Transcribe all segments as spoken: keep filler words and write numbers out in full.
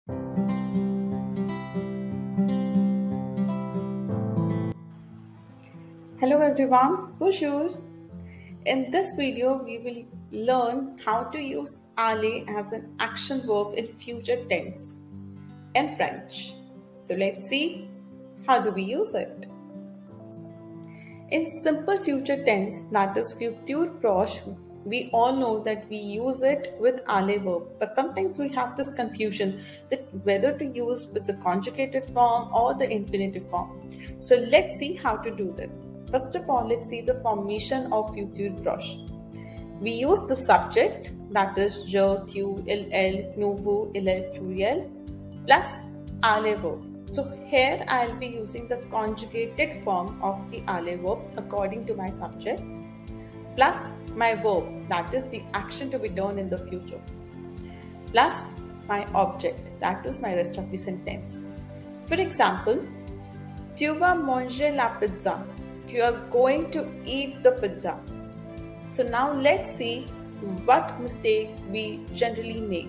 Hello everyone, bonjour. In this video, we will learn how to use aller as an action verb in future tense in French. So let's see how do we use it. In simple future tense, that is futur proche, we all know that we use it with aller verb, but sometimes we have this confusion that whether to use with the conjugated form or the infinitive form. So let's see how to do this. First of all, let's see the formation of futur proche. We use the subject, that is je, tu, il, elle, nous, vous, il, pluriel, plus aller verb. So here I'll be using the conjugated form of the aller verb according to my subject, plus my verb, that is the action to be done in the future, plus my object, that is my rest of the sentence. For example, tu vas manger la pizza. You are going to eat the pizza. So now let's see what mistake we generally make.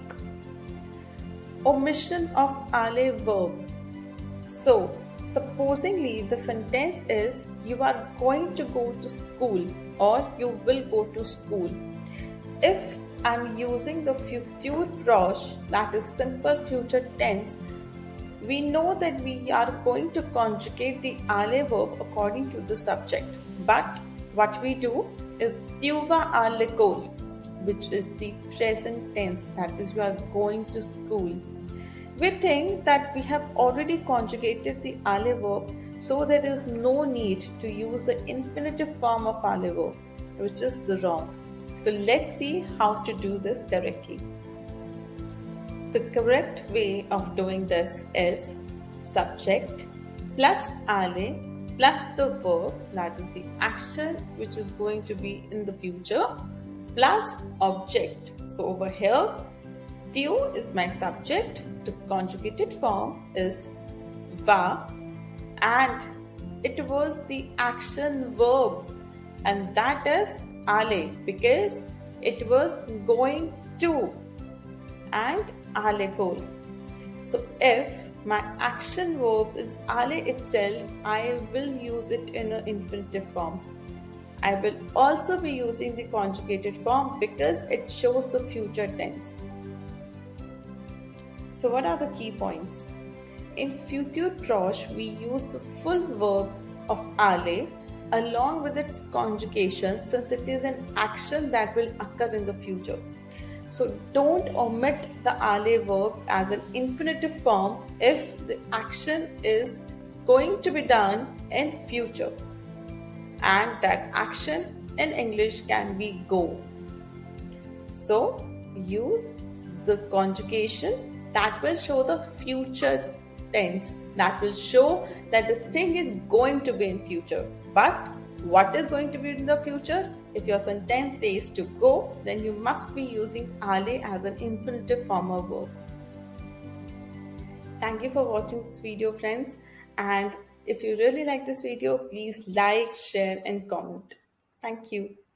Omission of aller verb. So supposingly the sentence is you are going to go to school or you will go to school. If I'm using the futur proche, that is simple future tense, we know that we are going to conjugate the aller verb according to the subject. But what we do is tu vas à l'école, which is the present tense, that is you are going to school. We think that we have already conjugated the aller verb, so there is no need to use the infinitive form of aller verb, which is the wrong. So let's see how to do this correctly. The correct way of doing this is subject plus aller plus the verb, that is the action which is going to be in the future, plus object. So over here, tu is my subject, the conjugated form is va, and it was the action verb, and that is aller because it was going to, and à l'école. So if my action verb is aller itself, I will use it in an infinitive form. I will also be using the conjugated form because it shows the future tense. So what are the key points? In futur proche, we use the full verb of aller along with its conjugation, since it is an action that will occur in the future. So don't omit the aller verb as an infinitive form if the action is going to be done in future, and that action in English can be go. So use the conjugation that will show the future tense, that will show that the thing is going to be in future. But what is going to be in the future? If your sentence says to go, then you must be using aller as an infinitive form of verb. Thank you for watching this video, friends. And if you really like this video, please like, share and comment. Thank you.